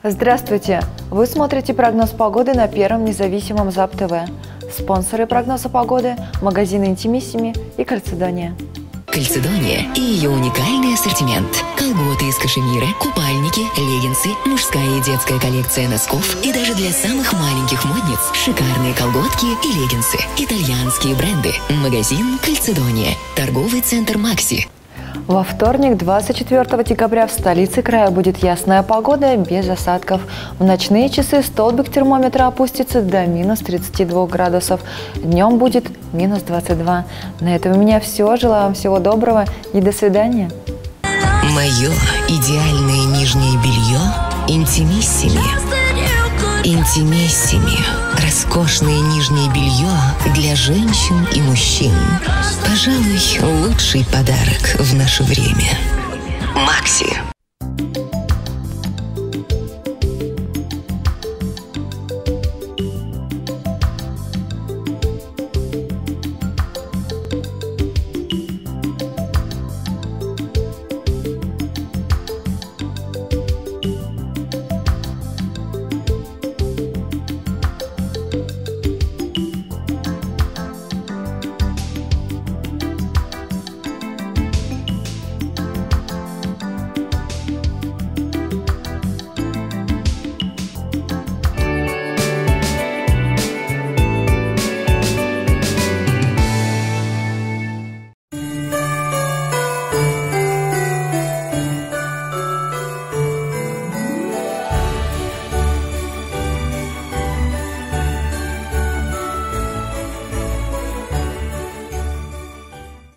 Здравствуйте! Вы смотрите прогноз погоды на Первом независимом ЗАП-ТВ. Спонсоры прогноза погоды – магазины «Интимиссими» и «Кальцедония». Кальцедония и ее уникальный ассортимент. Колготы из кашемира, купальники, леггинсы, мужская и детская коллекция носков и даже для самых маленьких модниц шикарные колготки и леггинсы. Итальянские бренды. Магазин «Кальцедония». Торговый центр «Макси». Во вторник, 24 декабря, в столице края будет ясная погода без осадков. В ночные часы столбик термометра опустится до минус 32 градусов. Днем будет минус 22. На этом у меня все. Желаю вам всего доброго и до свидания. Мое идеальное нижнее белье «Интимиссими». «Интимиссими». Роскошное нижнее белье для женщин и мужчин. Пожалуй, лучший подарок в наше время. «Макси».